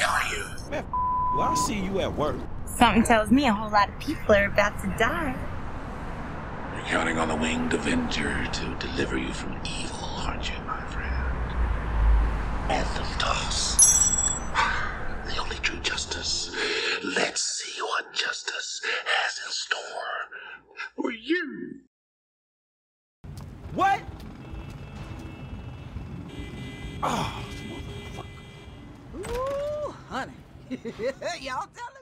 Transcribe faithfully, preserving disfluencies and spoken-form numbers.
are you? Man, well, I'll see you at work. Something tells me a whole lot of people are about to die. You're counting on the winged Avenger to deliver you from evil, aren't you, my friend? Anthem toss. The only true justice. Let's see what justice has in store for you. What? Oh, motherfucker. Ooh, honey. Y'all tell